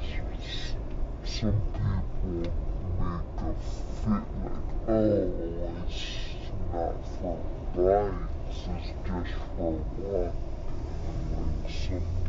some people make a fit like, oh, it's not for bikes, it's just for walking. Like some